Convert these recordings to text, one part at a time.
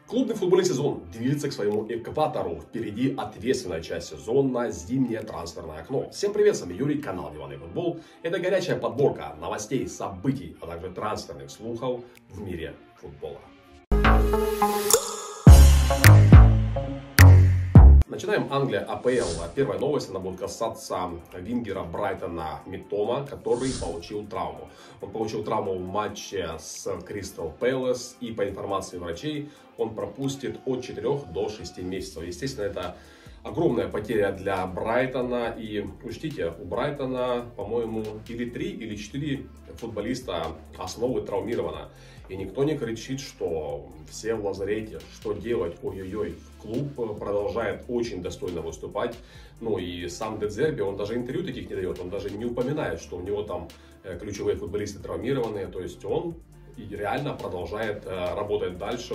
Клубный футбольный сезон движется к своему экватору. Впереди ответственная часть сезона — зимнее трансферное окно. Всем привет, с вами Юрий, канал Диванный футбол. Это горячая подборка новостей, событий, а также трансферных слухов в мире футбола. Начинаем. Англия, АПЛ. Первая новость, она будет касаться вингера Брайтона Миттома, который получил травму. Он получил травму в матче с Кристал Пэлас, и по информации врачей он пропустит от 4 до 6 месяцев. Естественно, это огромная потеря для Брайтона. И учтите, у Брайтона, по-моему, или 3, или 4 футболиста основы травмировано. И никто не кричит, что все в лазарете, что делать, ой-ой-ой. Клуб продолжает очень достойно выступать. Ну и сам Де Зерби, он даже интервью таких не дает, он даже не упоминает, что у него там ключевые футболисты травмированные. То есть он реально продолжает работать дальше,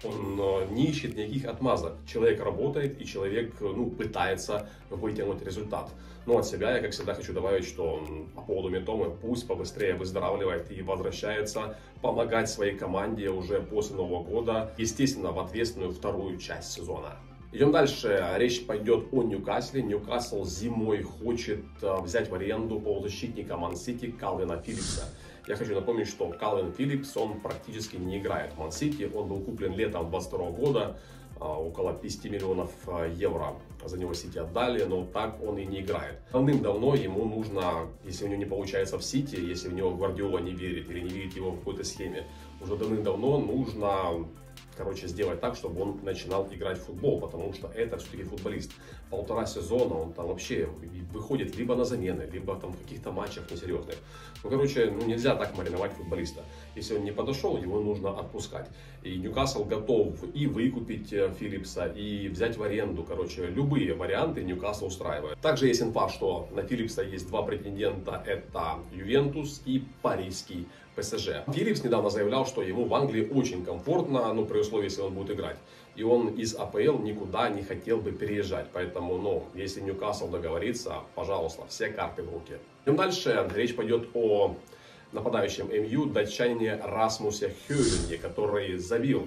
он не ищет никаких отмазок. Человек работает, и человек пытается вытянуть результат. Но от себя я, как всегда, хочу добавить, что по поводу Миттомы, пусть побыстрее выздоравливает и возвращается помогать своей команде уже после Нового года, естественно, в ответственную вторую часть сезона. Идем дальше. Речь пойдет о Ньюкасле. Ньюкасл зимой хочет взять в аренду полузащитника Ман-Сити Калвина Филлипса. Я хочу напомнить, что Калвин Филлипс, он практически не играет в Ман-Сити. Он был куплен летом 2022 года. Около 50 миллионов евро за него Сити отдали, но так он и не играет. Давным-давно ему нужно, если у него не получается в Сити, если в него Гвардиола не верит или не верит его в какой-то схеме, уже давным-давно нужно сделать так, чтобы он начинал играть в футбол, потому что это все-таки футболист. 1,5 сезона он там вообще выходит либо на замены, либо там в каких-то матчах несерьезных. Нельзя так мариновать футболиста. Если он не подошел, его нужно отпускать. И Ньюкасл готов и выкупить Филлипса, и взять в аренду. Любые варианты Ньюкасл устраивает. Также есть инфа, что на Филлипса есть 2 претендента. Это Ювентус и парижский ПСЖ. Филлипс недавно заявлял, что ему в Англии очень комфортно, при условии, если он будет играть. И он из АПЛ никуда не хотел бы переезжать. Поэтому, если Ньюкасл договорится, пожалуйста, все карты в руки. Идем дальше. Речь пойдет о нападающем МЮ датчанине Расмусе Хёйлунде, который забил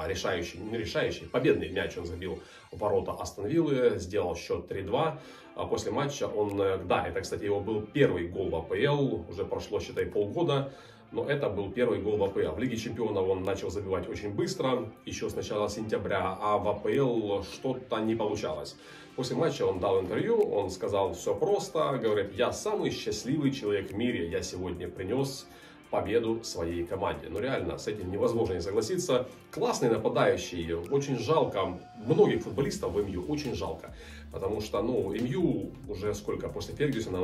победный мяч. Он забил в ворота Астон Виллы, сделал счет 3-2. После матча это, кстати, его был первый гол в АПЛ. Уже прошло, считай, полгода. Но это был первый гол в АПЛ. В Лиге Чемпионов он начал забивать очень быстро, еще с начала сентября, а в АПЛ что-то не получалось. После матча он дал интервью, он сказал все просто, говорит: я самый счастливый человек в мире, я сегодня принес победу своей команде. Реально, с этим невозможно не согласиться. Классный нападающий, очень жалко, многих футболистов в МЮ очень жалко. Потому что, МЮ уже сколько, после Фергюсона,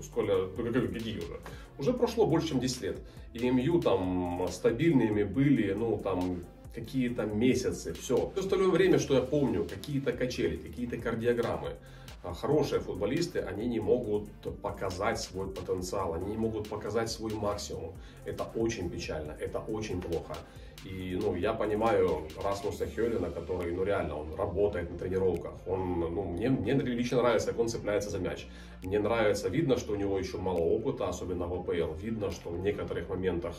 какие уже? Уже прошло больше, чем 10 лет. И МЮ там стабильными были, какие-то месяцы, все. Остальное время, что я помню, какие-то качели, какие-то кардиограммы. Хорошие футболисты, они не могут показать свой потенциал, они не могут показать свой максимум. Это очень печально, это очень плохо. И, я понимаю Расмуса Хёйлунда, который, реально, он работает на тренировках. Мне лично нравится, как он цепляется за мяч. Мне нравится, видно, что у него еще мало опыта, особенно в АПЛ. Видно, что в некоторых моментах,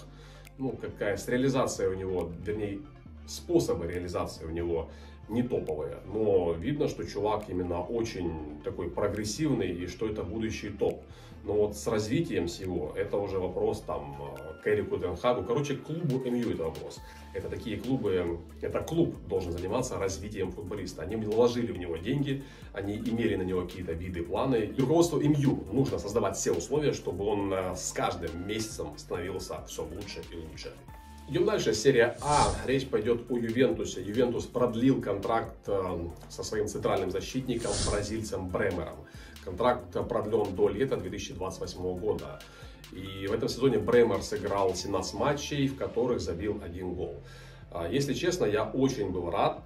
с реализацией у него, вернее, способы реализации у него не топовые, но видно, что чувак именно очень такой прогрессивный и что это будущий топ. Но с развитием всего это уже вопрос к Эрику Тен Хагу. Клубу МЮ это вопрос. Это такие клубы, это клуб должен заниматься развитием футболиста. Они вложили в него деньги, они имели на него какие-то виды, планы. И руководству МЮ нужно создавать все условия, чтобы он с каждым месяцем становился все лучше и лучше. Идем дальше. Серия А. Речь пойдет о Ювентусе. Ювентус продлил контракт со своим центральным защитником, бразильцем Бремером. Контракт продлен до лета 2028 года. И в этом сезоне Бремер сыграл 17 матчей, в которых забил 1 гол. Если честно, я очень был рад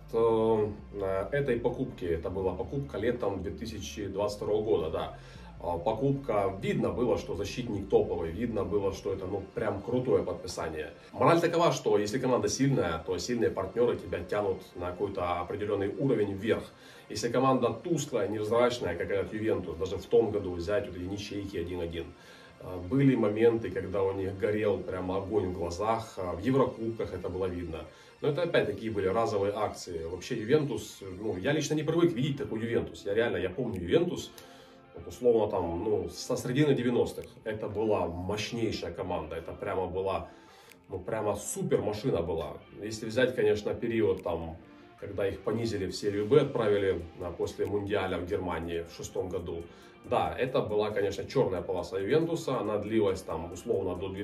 этой покупке. Это была покупка летом 2022 года, да. Покупка, видно было, что защитник топовый, видно было, что это прям крутое подписание. Мораль такова, что если команда сильная, то сильные партнеры тебя тянут на какой-то определенный уровень вверх. Если команда тусклая, невзрачная, как этот Ювентус, даже в том году взять эти ничейки 1-1, Были моменты, когда у них горел прямо огонь в глазах, в Еврокубках это было видно. Но это опять такие были разовые акции. Вообще Ювентус, ну, я лично не привык видеть такой Ювентус. Я помню Ювентус, вот условно там, ну, со середины 90-х. Это была мощнейшая команда, это прямо была, ну, прямо супер машина была. Если взять, конечно, период там, когда их понизили в серию Б, отправили после Мундиаля в Германии в 2006 году. Да, это была, конечно, черная полоса Ювентуса, она длилась там условно до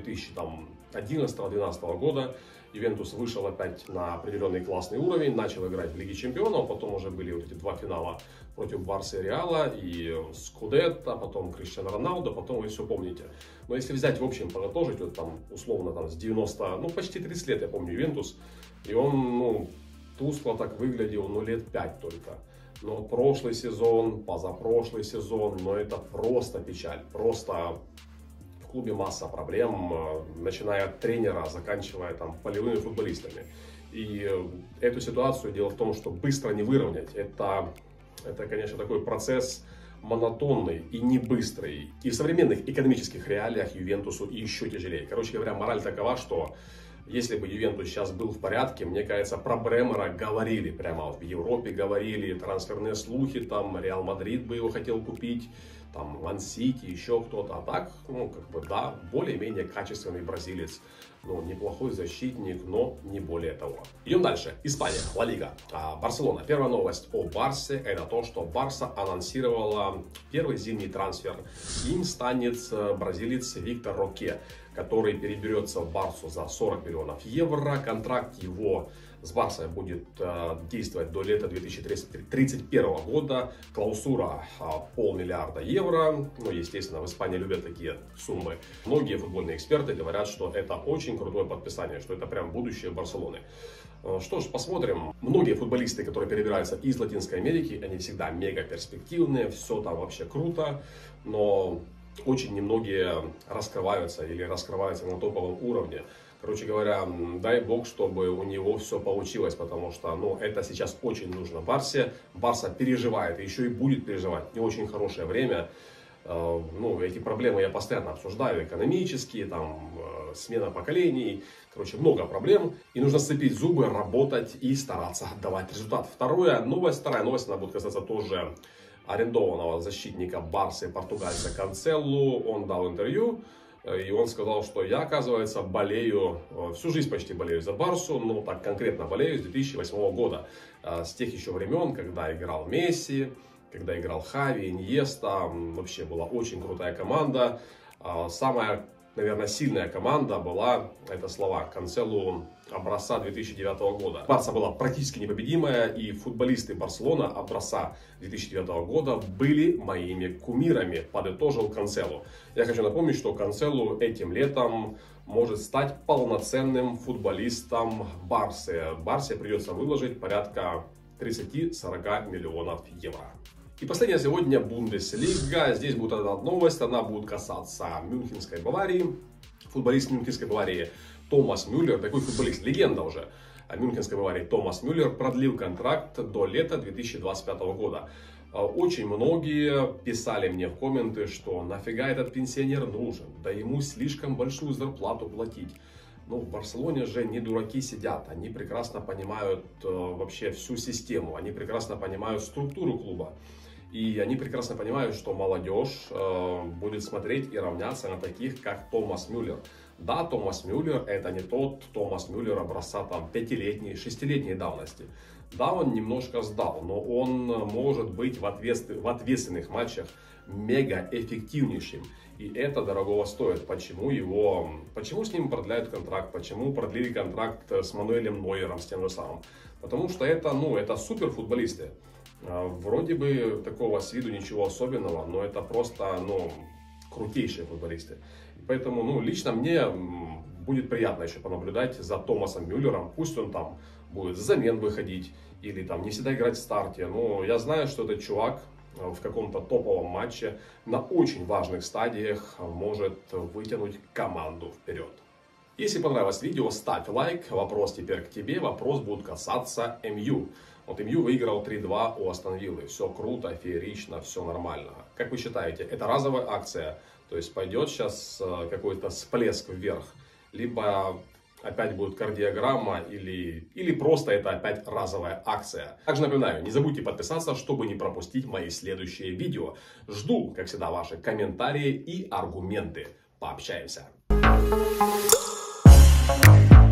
2011-2012 года. Ювентус вышел опять на определенный классный уровень, начал играть в Лиге Чемпионов, потом уже были вот эти два финала против Барсы и Реала, и Скудетто, потом Криштиану Роналдо, потом вы все помните. Но если взять в общем, подытожить, вот там условно там с 90, ну почти 30 лет я помню Ювентус, и он, ну, тускло так выглядел, ну, лет 5 только. Но прошлый сезон, позапрошлый сезон, но это просто печаль. Просто в клубе масса проблем, начиная от тренера, заканчивая там полевыми футболистами. И эту ситуацию, дело в том, что быстро не выровнять. Это, конечно, такой процесс монотонный и не быстрый. И в современных экономических реалиях Ювентусу еще тяжелее. Короче говоря, мораль такова, что если бы Ювентус сейчас был в порядке, мне кажется, про Бремера говорили, прямо вот в Европе говорили, трансферные слухи, там Реал Мадрид бы его хотел купить, там Ман Сити, еще кто-то. А так, ну, как бы, да, более-менее качественный бразилец, ну, неплохой защитник, но не более того. Идем дальше. Испания, Ла Лига, Барселона. Первая новость о Барсе, это то, что Барса анонсировала первый зимний трансфер. Им станет бразилец Виктор Роке, который переберется в Барсу за 40 миллионов евро. Контракт его с Барсой будет действовать до лета 2031 года. Клаусура 500 миллиарда евро. Ну, естественно, в Испании любят такие суммы. Многие футбольные эксперты говорят, что это очень крутое подписание, что это прям будущее Барселоны. Что ж, посмотрим. Многие футболисты, которые перебираются из Латинской Америки, они всегда мега перспективные, все там вообще круто, но очень немногие раскрываются или раскрываются на топовом уровне. Короче говоря, дай бог, чтобы у него все получилось, потому что, ну, это сейчас очень нужно Барсе. Барса переживает, и еще и будет переживать не очень хорошее время. Ну, эти проблемы я постоянно обсуждаю, экономические, там, смена поколений. Короче, много проблем. И нужно сцепить зубы, работать и стараться отдавать результат. Вторая новость, она будет касаться тоже арендованного защитника Барсы, португальца Канцеллу. Он дал интервью, и он сказал, что я, оказывается, болею, всю жизнь почти болею за Барсу, но так конкретно болею с 2008 года. С тех еще времен, когда играл Месси, когда играл Хави, Иньеста. Вообще была очень крутая команда. Самая, наверное, сильная команда была, это слова, Канцеллу образца 2009 года. Барса была практически непобедимая, и футболисты Барселона образца 2009 года были моими кумирами, подытожил Канцеллу. Я хочу напомнить, что Канцеллу этим летом может стать полноценным футболистом Барсы. Барсе придется выложить порядка 30-40 миллионов евро. И последняя сегодня Бундеслига. Здесь будет одна новость, она будет касаться Мюнхенской Баварии. Футболист Мюнхенской Баварии Томас Мюллер, такой футболист, легенда уже Мюнхенской Баварии Томас Мюллер, продлил контракт до лета 2025 года. Очень многие писали мне в комменты, что нафига этот пенсионер нужен, да ему слишком большую зарплату платить. Ну, в Барселоне же не дураки сидят, они прекрасно понимают вообще всю систему, они прекрасно понимают структуру клуба. И они прекрасно понимают, что молодежь будет смотреть и равняться на таких, как Томас Мюллер. Да, Томас Мюллер это не тот Томас Мюллер образца там 5-летней, 6-летней давности. Да, он немножко сдал, но он может быть в ответственных матчах мега эффективнейшим. И это дорогого стоит. Почему с ним продляют контракт? Почему продлили контракт с Мануэлем Нойером, с тем же самым? Потому что это супер футболисты. Вроде бы такого с виду ничего особенного, но это просто, крутейшие футболисты. Поэтому, лично мне будет приятно еще понаблюдать за Томасом Мюллером. Пусть он там будет с замен выходить или там не всегда играть в старте. Но я знаю, что этот чувак в каком-то топовом матче на очень важных стадиях может вытянуть команду вперед. Если понравилось видео, ставь лайк. Вопрос теперь к тебе. Вопрос будет касаться МЮ. Вот МЮ выиграл 3-2 у Астон Виллы. Все круто, феерично, все нормально. Как вы считаете, это разовая акция? То есть пойдет сейчас какой-то всплеск вверх? Либо опять будет кардиограмма или просто это опять разовая акция. Также напоминаю, не забудьте подписаться, чтобы не пропустить мои следующие видео. Жду, как всегда, ваши комментарии и аргументы. Пообщаемся.